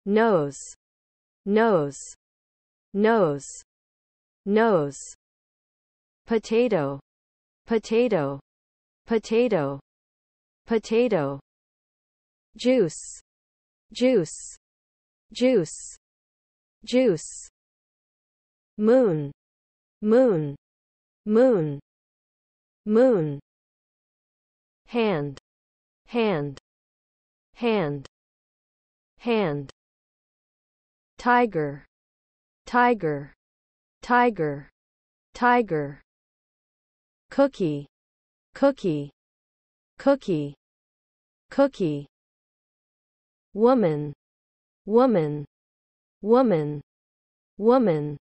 nose, nose, nose, nose. Potato, potato, potato, potato. Juice, juice, juice, juice. Moon, moon, moon, moon. Hand, hand, hand, hand. Tiger, tiger, tiger, tiger. Cookie, cookie, cookie, cookie. Woman, woman, woman, woman.